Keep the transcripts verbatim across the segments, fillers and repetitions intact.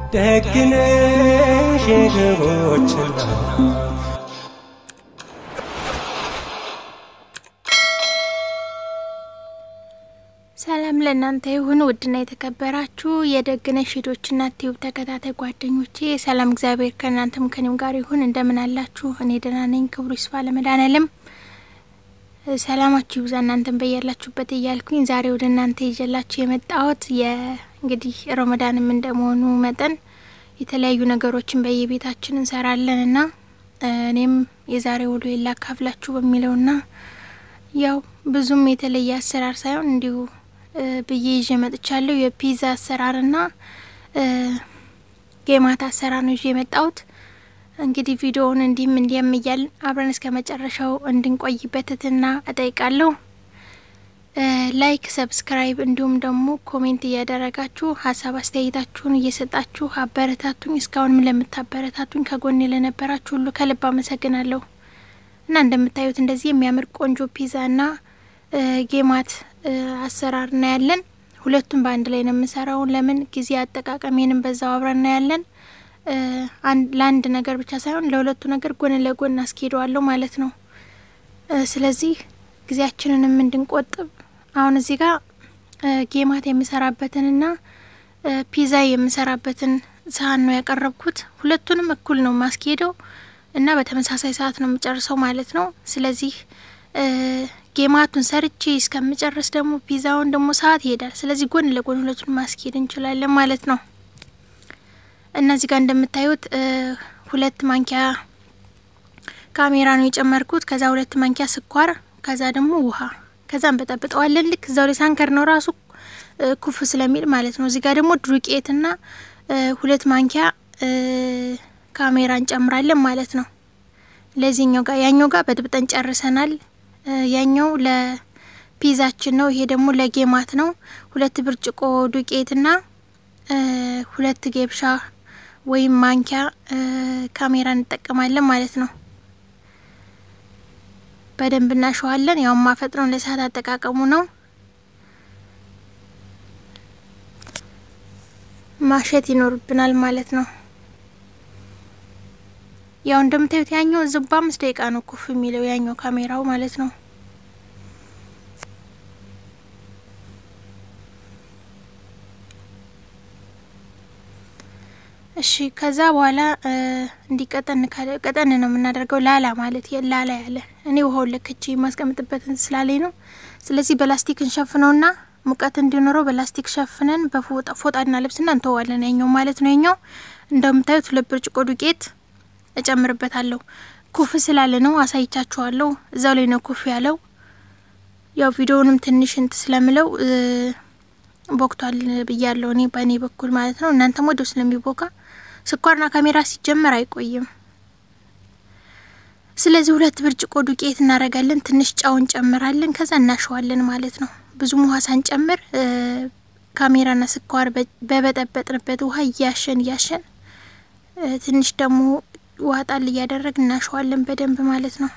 ደግነሽ የድሆችና ሰላም ለእናንተ ይሁን ውድና የተከበራችሁ የደግነሽ ሂዶችና ቲዩብ ተከታታይ ጓደኞቼ ሰላም እግዚአብሔር ከእናንተም ከኔም ጋር ይሁን እንደምን አላችሁ እኔ ደህና ነኝ ክብሩ ይስፋ ለመድኃኔዓለም ሰላማችሁ ይብዛ እናንተም በያላችሁበት እያልኩኝ ዛሬ ወደ እናንተ ይዤላችሁ የመጣሁት የእንግዲህ ረመዳንም እንደመሆኑ መጠን የተለያዩ ነገሮችን በየቤታችን እንሰራለንና እኔም የዛሬ ውሎ ይላካፍላችሁ በሚለውና ያው ብዙም የተለየ አሰራር ሳይሆን እንዲሁ በየ ይዤ መጥቻለሁ የፒዛ አሰራርና ጌማት አሰራር ነው ይዤ መጣሁት እንግዲህ ቪዲዮውን እንዲም እንዲያም ይያል አብረን እስከ መጨረሻው እንድንቆይበትና እጠይቃለሁ ላይክ ሰብስክራይብ እንዲሁም ደግሞ ኮሜንት ያደረጋችሁ ሐሳብ አስተያየታችሁን እየሰጣችሁ አበረታቱኝ እስካሁንም ለምታበረታቱኝ ከጎኔ ለነበራችሁ ሁሉ ከልብ አመሰግናለሁ እና እንደምታዩት እንደዚህ የሚያምር ቆንጆ ፒዛና ጌማት አሰራር ነው ያለን ሁለቱም በአንድ ላይ ነው የምሰራው ለምን ጊዜ አጠቃቀሜንም በዛው አብረን ነው ያለን አንድ ላንድ ነገር ብቻ ሳይሆን ለሁለቱ ነገር ጎን ለጎን አስኬደዋለሁ ማለት ነው ስለዚህ ጊዜያችንንም እንድንቆጥብ አሁን እዚህ ጋር ጌማት የምሰራበትንና ፒዛ የምሰራበትን ሳህን ነው ያቀረብኩት ሁለቱንም እኩል ነው ማስኬደው እና በተመሳሳይ ሰዓት ነው የምጨርሰው ማለት ነው ስለዚህ ጌማቱን ሰርቼ እስከምጨርስ ደግሞ ፒዛውን ደግሞ ሰዓት ይሄዳል ስለዚህ ጎን ለጎን ሁለቱን ማስኬድ እንችላለን ማለት ነው እነዚህ ጋር እንደምታዩት ሁለት ማንኪያ ካሜራ ነው የጨመርኩት ከዛ ሁለት ማንኪያ ስኳር ከዛ ደግሞ ውሃ ከዛም በጠብጠዋለን ልክ እዛው ላይ ሳንከር ነው ራሱ ኩፍ ስለሚል ማለት ነው እዚህ ጋር ደግሞ ዱቄትና ሁለት ማንኪያ ካሜራ እንጨምራለን ማለት ነው ለዚህኛው ጋር ያኛው ጋር በጥብጠን ጨርሰናል ያኛው ለፒዛችን ነው ይሄ ደግሞ ለጌማት ነው ሁለት ብርጭቆ ዱቄትና ሁለት ጌብሻ ወይ ማንኪያ ካሜራ እንጠቀማለን ማለት ነው በደንብ እናሸዋለን ያው ማፈጥነው ለሰዓት አጠቃቀሙ ነው ማሸት ይኖርብናል ማለት ነው ያው እንደምታዩት ያኛው ዝባ አምስት ደቂቃ ነው ኩፍ የሚለው ያኛው ካሜራው ማለት ነው እሺ ከዛ በኋላ እንዲቀጠን ቀጠን ነው የምናደርገው ላላ ማለት የላላ ያለ እኔ ውሃው ለከቺ ማስቀምጥበትን ስላለኝ ነው ስለዚህ በላስቲክ እንሸፍነውና ሙቀት እንዲኖረው በላስቲክ ሸፍነን በፎጣ ፎጣና ልብስና እንተዋለን ያኛው ማለት ነው ያኛው እንደምታዩት ለብርጭቆ ዱቄት እጨምርበታለሁ ኩፍ ስላለ ነው አሳይቻችኋለሁ እዛው ላይ ነው ኩፍ ያለው ያው ቪዲዮውንም ትንሽ እንት ስለምለው ቦክቷል በያለው እኔ ባኔ በኩል ማለት ነው እናንተም ወደው ስለሚቦካ ስኳርና ካሜራ ሲጀመር አይቆይም ስለዚህ ሁለት ብርጭቆ ዱቄት እናረጋለን ትንሽ ጫውን ጨምራለን ከዛ እናሸዋለን ማለት ነው ብዙ ውሃ ሳንጨምር ካሜራና ስኳር በበጠበጥንበት ውሃ ያሸን ያሸን ትንሽ ደግሞ ዋጣል ያደረግን እናሸዋለን በደንብ ማለት ነው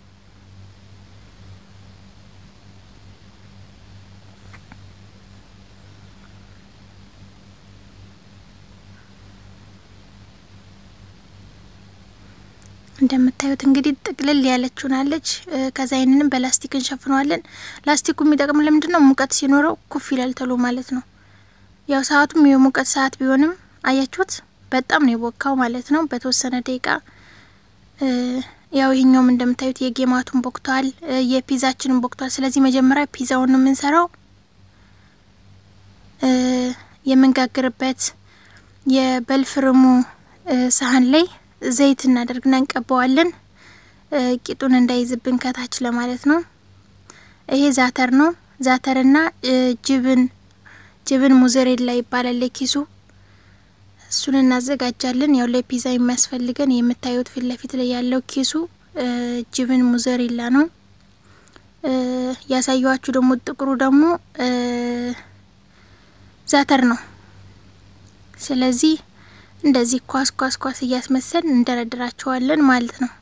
እንደምታዩት እንግዲህ ጥቅልል ያለችውናለች ከዛ ይሄንንም በላስቲክ እንሸፍነዋለን ላስቲኩ የሚጠቅም ለምንድነው ሙቀት ሲኖረው ኩፍ ይላል ተሎ ማለት ነው ያው ሰዓቱም የሙቀት ሰዓት ቢሆንም አያችሁት በጣም ነው የቦካው ማለት ነው በተወሰነ ደቂቃ ያው ይሄኛውም እንደምታዩት የጌማቱን ቦክቷል የፒዛችንን ቦክቷል ስለዚህ መጀመሪያ ፒዛውን ነው የምንሰራው የምንጋግርበት የበልፍርሙ ሳህን ላይ ዘይት እናደርግና እንቀባዋለን ቂጡን እንዳይዝብን ከታች ለማለት ነው ይሄ ዛተር ነው ዛተርና ጅብን ጅብን ሙዘሬላ ይባላል ለኪሱ እሱን እናዘጋጃለን ያው ለፒዛ የሚያስፈልገን የምታዩት ፊት ለፊት ላይ ያለው ኪሱ ጅብን ሙዘሬላ ነው ያሳያችሁ ደግሞ ጥቁሩ ደግሞ ዛተር ነው ስለዚህ እንደዚህ ኳስ ኳስ ኳስ እያስመሰልን እንደረድራቸዋለን ማለት ነው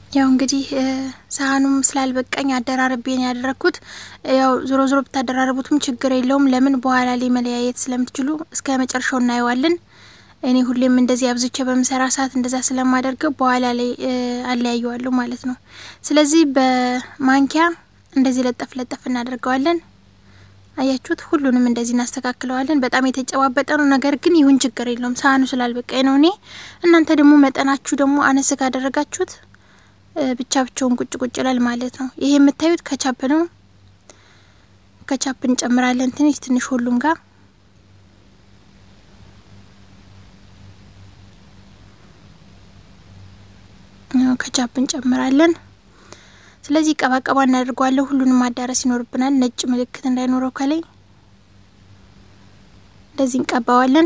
ያው እንግዲህ ሳህኑም ስላልበቃኝ አደራረቤን ያደረኩት ያው ዞሮ ዞሮ ብታደራረቡትም ችግር የለውም ለምን በኋላ ላይ መለያየት ስለምትችሉ እስከ መጨረሻው እናይዋለን እኔ ሁሌም እንደዚህ አብዝቼ በመሰራ ሰዓት እንደዛ ስለማደርገው በኋላ ላይ አለያየዋለሁ ማለት ነው ስለዚህ በማንኪያ እንደዚህ ለጠፍ ለጠፍ እናደርገዋለን አያችሁት ሁሉንም እንደዚህ እናስተካክለዋለን በጣም የተጨባበጠ ነው ነገር ግን ይሁን ችግር የለውም ሳህኑ ስላልበቃኝ ነው እኔ እናንተ ደግሞ መጠናችሁ ደግሞ አነስ ካደረጋችሁት ብቻ ብቻውን ቁጭ ቁጭ ይላል ማለት ነው ይሄ የምታዩት ከቻፕ ነው ከቻፕ እንጨምራለን ትንሽ ትንሽ ሁሉም ጋር ነው ከቻፕ እንጨምራለን ስለዚህ ቀባቀባ እናደርጋለን ሁሉንም ማዳረስ ይኖርብናል ነጭ ምልክት እንዳይኖረው ከላይ እንደዚህ እንቀባዋለን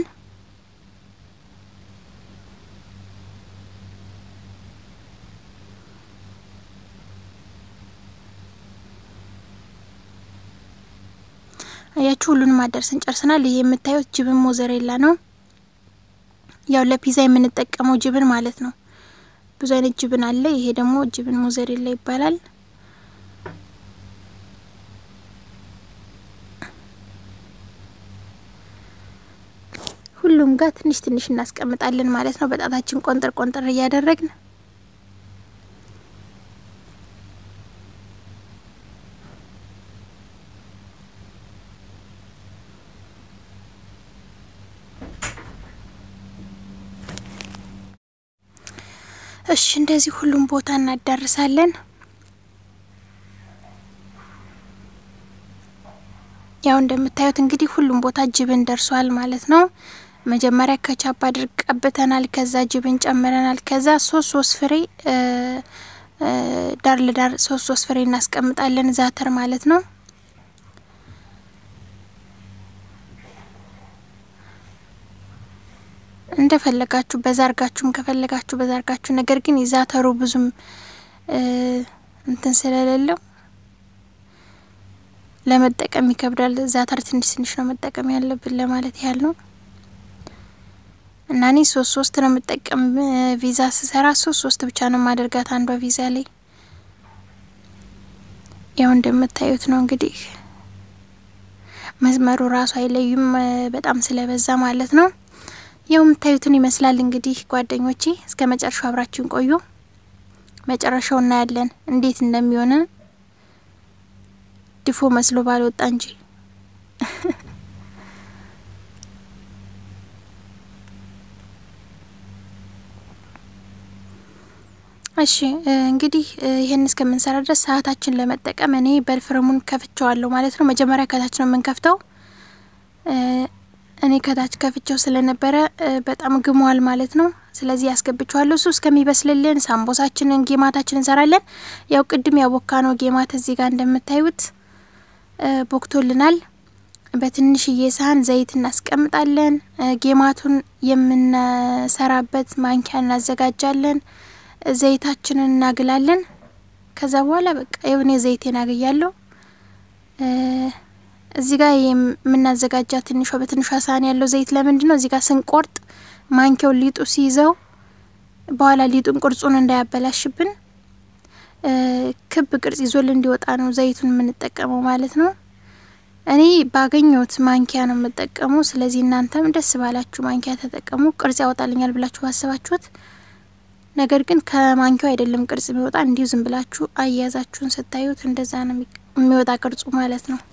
አያችሁ ሁሉንም ማዳረስን ጨርሰናል ይሄ የምታዩት ጅብን ሞዘሬላ ነው ያው ለፒዛ የምንጠቀመው ጅብን ማለት ነው ብዙ አይነት ጅብን አለ ይሄ ደግሞ ጅብን ሞዘሬላ ይባላል ሁሉም ጋር ትንሽ ትንሽ እናስቀምጣለን ማለት ነው በጣታችን ቆንጠር ቆንጠር ያያደረግን እሺ እንደዚህ ሁሉም ቦታ እናዳርሳለን ያው እንደምታዩት እንግዲህ ሁሉም ቦታ ጅብን ደርሷል ማለት ነው መጀመሪያ ከቻፕ አድርቀበተናል ከዛ ጅብን ጨምረናል ከዛ ሶስት ሶስት ፍሬ ዳር ለዳር ሶስት ሶስት ፍሬ እናስቀምጣለን ዛተር ማለት ነው እንደፈለጋችሁ በዛርጋችሁም ከፈለጋችሁ በዛርጋችሁ ነገር ግን ይዛተሩ ብዙም እንትን ስለሌለው ለመጠቀም ይከብዳል ዛተር ትንሽ ትንሽ ነው መጠቀም ያለብን ለማለት ያህል ነው እናኒ ሶስት ሶስት ነው መጠቀም ቪዛ ሲሰራ ሶስት ሶስት ብቻ ነው ማድረጋት አንዷ ቪዛ ላይ ያው እንደምታዩት ነው እንግዲህ መስመሩ ራሱ አይለዩም በጣም ስለበዛ ማለት ነው ያው የምታዩትን ይመስላል እንግዲህ ጓደኞቼ እስከ መጨረሻው አብራችሁን ቆዩ መጨረሻው እናያለን እንዴት እንደሚሆን ድፎ መስሎ ባልወጣ እንጂ እሺ እንግዲህ ይሄን እስከምንሰራ ድረስ ሰዓታችን ለመጠቀም እኔ በልፍረሙን ከፍቻለሁ ማለት ነው መጀመሪያ ከታች ነው የምንከፍተው እኔ ከታች ከፍቼው ስለነበረ በጣም ግሟል ማለት ነው ስለዚህ ያስገብቻለሁ እሱ እስከሚበስልልን ሳምቦሳችንን ጌማታችንን እንሰራለን ያው ቅድም ያቦካነው ጌማት እዚህ ጋር እንደምታዩት ቦክቶልናል በትንሽዬ ሳህን ዘይት እናስቀምጣለን ጌማቱን የምንሰራበት ማንኪያ እናዘጋጃለን ዘይታችንን እናግላለን ከዛ በኋላ በቃ የሆነ ዘይቴን አገያለሁ እዚህ ጋር የምናዘጋጃ ትንሿ በትንሿ ሳህን ያለው ዘይት ለምንድን ነው እዚህ ጋር ስንቆርጥ ማንኪያው ሊጡ ሲይዘው በኋላ ሊጡን ቅርጹን እንዳያበላሽብን ክብ ቅርጽ ይዞልን እንዲወጣ ነው ዘይቱን የምንጠቀመው ማለት ነው እኔ ባገኘሁት ማንኪያ ነው የምጠቀመው ስለዚህ እናንተም ደስ ባላችሁ ማንኪያ ተጠቀሙ ቅርጽ ያወጣልኛል ብላችሁ አስባችሁት ነገር ግን ከማንኪያው አይደለም ቅርጽ የሚወጣ እንዲሁ ዝም ብላችሁ አያያዛችሁን ስታዩት እንደዛ ነው የሚወጣ ቅርጹ ማለት ነው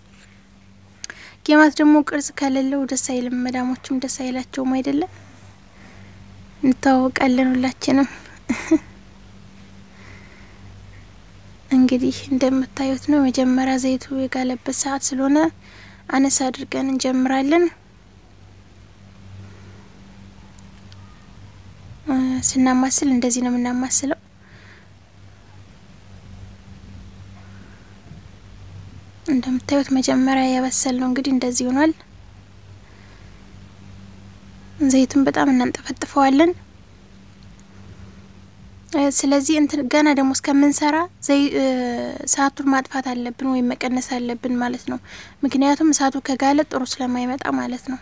ጌማት ደግሞ ቅርጽ ከሌለው ደስ አይልም መዳሞችም ደስ አይላቸውም አይደለም እንታወቃለን ሁላችንም እንግዲህ እንደምታዩት ነው መጀመሪያ ዘይቱ የጋለበት ሰዓት ስለሆነ አነሳ አድርገን እንጀምራለን ስናማስል እንደዚህ ነው የምናማስለው እንደምታዩት መጀመሪያ ያበሰልነው እንግዲህ እንደዚህ ሆኗል ዘይቱን በጣም እናንጠፈጥፈዋለን ስለዚህ እንትን ገና ደግሞ እስከምንሰራ ዘይ ሰዓቱን ማጥፋት አለብን ወይ መቀነስ አለብን ማለት ነው ምክንያቱም ሰዓቱ ከጋለ ጥሩ ስለማይመጣ ማለት ነው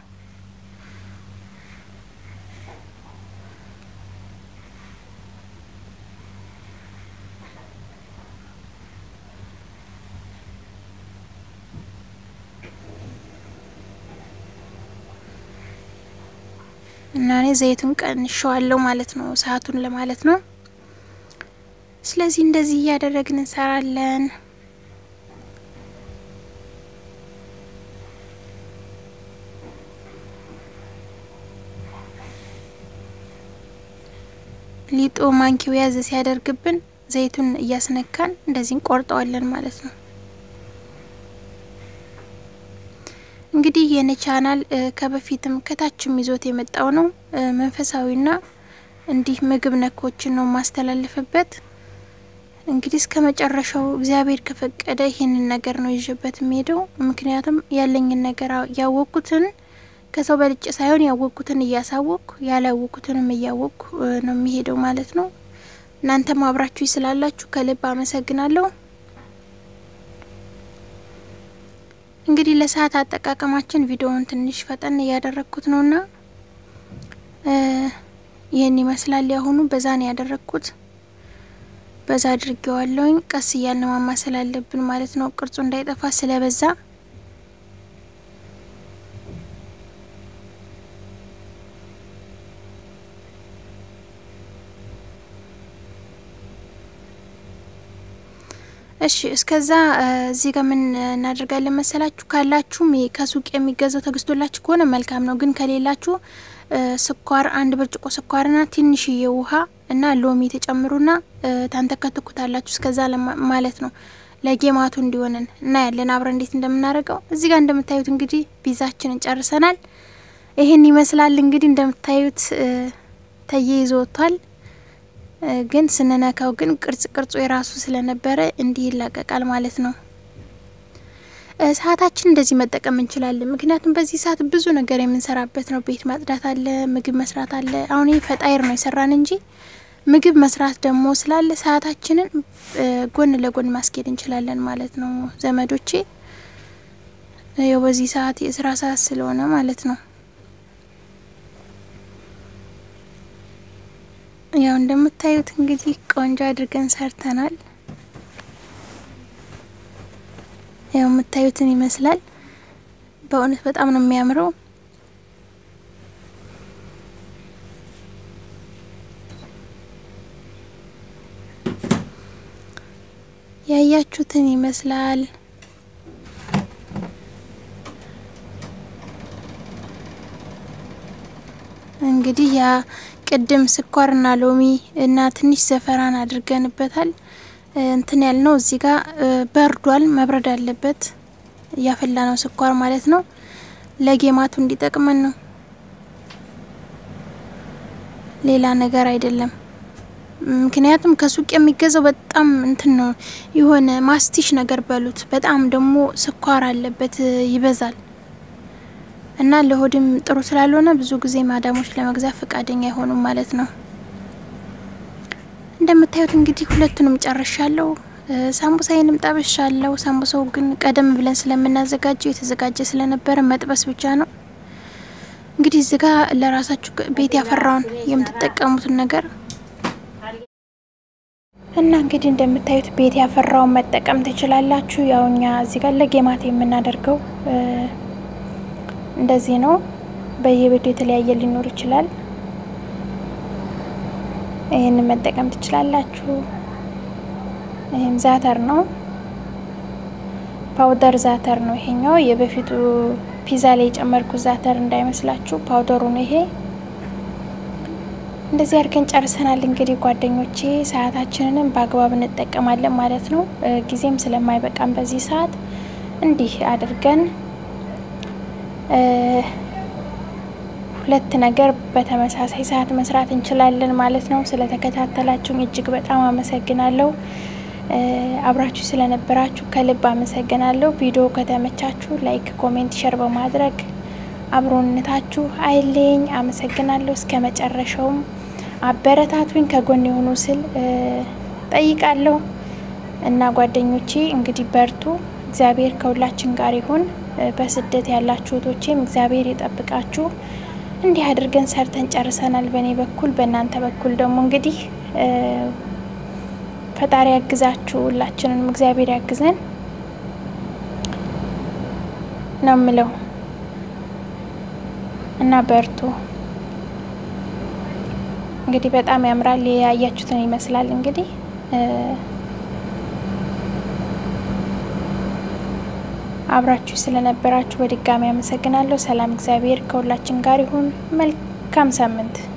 እና እኔ ዘይቱን ቀንሼዋለሁ ማለት ነው ሰዓቱን ለማለት ነው ስለዚህ እንደዚህ ያደረግን እንሰራለን ሊጡ ማንኪው ያዘ ሲያደርግብን ዘይቱን እያስነካን እንደዚህ እንቆርጠዋለን ማለት ነው እንግዲህ የኔ ቻናል ከበፊትም ከታችም ይዞት የመጣው ነው መንፈሳዊና እንዲህ ምግብ ነኮችን ነው ማስተላለፍበት እንግዲህ እስከ መጨረሻው እግዚአብሔር ከፈቀደ ይሄንን ነገር ነው ይዤበት የሚሄደው ምክንያቱም ያለኝን ነገር ያወቁትን ከሰው በልጭ ሳይሆን ያወቁትን እያሳወቁ ያላወቁትንም እያወቁ ነው የሚሄደው ማለት ነው እናንተም አብራችሁ ይስላላችሁ ከልብ አመሰግናለሁ እንግዲህ ለሰዓት አጠቃቀማችን ቪዲዮውን ትንሽ ፈጠን ያደረኩት ነውና ይሄን ይመስላል ያሁኑ በዛ ነው ያደረኩት በዛ አድርጌዋለሁኝ ቀስ እያልን ማማሰል አለብን ማለት ነው ቅርጹ እንዳይጠፋ ስለበዛ እሺ እስከዛ እዚህ ጋር ምን እናደርጋለን መሰላችሁ ካላችሁ ከሱቅ የሚገዛው ተግስቶላችሁ ከሆነ መልካም ነው ግን ከሌላችሁ ስኳር አንድ ብርጭቆ ስኳርና ትንሽዬ ውሃ እና ሎሚ ተጨምሩና ታንተከተኩታላችሁ እስከዛ ማለት ነው ለጌማቱ እንዲሆነን እና ያለን አብረ እንዴት እንደምናረጋው እዚህ ጋር እንደምታዩት እንግዲህ ፒዛችንን ጨርሰናል ይሄን ይመስላል እንግዲህ እንደምታዩት ተይይዞታል ግን ስነናካው ግን ቅርጽ ቅርጹ የራሱ ስለነበረ እንዲህ ይላቀቃል ማለት ነው ሰዓታችን እንደዚህ መጠቀም እንችላለን ምክንያቱም በዚህ ሰዓት ብዙ ነገር የምንሰራበት ነው ቤት ማጽዳት አለ ምግብ መስራት አለ አሁን ይሄ ፈጣይር ነው ይሰራን እንጂ ምግብ መስራት ደግሞ ስላለ ሰዓታችንን ጎን ለጎን ማስኬድ እንችላለን ማለት ነው ዘመዶቼ ያው በዚህ ሰዓት የስራ ሰዓት ስለሆነ ማለት ነው ያው እንደምታዩት እንግዲህ ቆንጆ አድርገን ሰርተናል ያው የምታዩትን ይመስላል በእውነት በጣም ነው የሚያምረው ያያችሁትን ይመስላል እንግዲህ ያ ቅድም ስኳርና ሎሚ እና ትንሽ ዘፈራን አድርገንበታል እንትን ያልነው እዚህ ጋር በርዷል መብረድ አለበት ያፈላነው ስኳር ማለት ነው ለጌማቱ እንዲጠቅመን ነው ሌላ ነገር አይደለም ምክንያቱም ከሱቅ የሚገዛው በጣም እንትን ነው የሆነ ማስቲሽ ነገር በሉት በጣም ደግሞ ስኳር አለበት ይበዛል እና ለሆድም ጥሩ ስላልሆነ ብዙ ጊዜ ማዳሞች ለመግዛት ፈቃደኛ አይሆኑም ማለት ነው እንደምታዩት እንግዲህ ሁለቱንም ጨርሻለሁ ሳምቡሳዬንም ጠብሻለሁ ሳምቡሳው ግን ቀደም ብለን ስለምናዘጋጀው የተዘጋጀ ስለነበረ መጥበስ ብቻ ነው እንግዲህ እዚህ ጋር ለራሳችሁ ቤት ያፈራውን የምትጠቀሙት ነገር እና እንግዲህ እንደምታዩት ቤት ያፈራውን መጠቀም ትችላላችሁ ያውኛ እዚህ ጋር ለጌማት የምናደርገው እንደዚህ ነው በየቤቱ የተለያየ ሊኖር ይችላል ይሄን መጠቀም ትችላላችሁ ይሄም ዛተር ነው ፓውደር ዛተር ነው ይሄኛው የበፊቱ ፒዛ ላይ ጨመርኩ ዛተር እንዳይመስላችሁ ፓውደሩ ነው ይሄ እንደዚህ አድርገን ጨርሰናል እንግዲህ ጓደኞቼ ሰዓታችንን በአግባቡ እንጠቀማለን ማለት ነው ጊዜም ስለማይበቃም በዚህ ሰዓት እንዲህ አድርገን ሁለት ነገር በተመሳሳይ ሰዓት መስራት እንችላለን ማለት ነው ስለተከታተላችሁኝ እጅግ በጣም አመሰግናለሁ አብራችሁ ስለነበራችሁ ከልብ አመሰግናለሁ ቪዲዮ ከተመቻችሁ ላይክ ኮሜንት ሼር በማድረግ አብሮነታችሁ አይለኝ አመሰግናለሁ እስከመጨረሻው አበረታቱኝ ከጎን የሆኑ ስል ጠይቃለሁ እና ጓደኞቼ እንግዲህ በርቱ እግዚአብሔር ከሁላችን ጋር ይሁን በስደት ያላችሁ ቶቼም እግዚአብሔር ይጠብቃችሁ እንዲህ አድርገን ሰርተን ጨርሰናል በኔ በኩል በእናንተ በኩል ደግሞ እንግዲህ ፈጣሪ ያግዛችሁ ሁላችንንም እግዚአብሔር ያግዘን ነው ምለው እና በርቱ እንግዲህ በጣም ያምራል። ያያችሁትን ይመስላል። እንግዲህ አብራችሁ ስለነበራችሁ በድጋሚ አመሰግናለሁ። ሰላም እግዚአብሔር ከሁላችን ጋር ይሁን። መልካም ሳምንት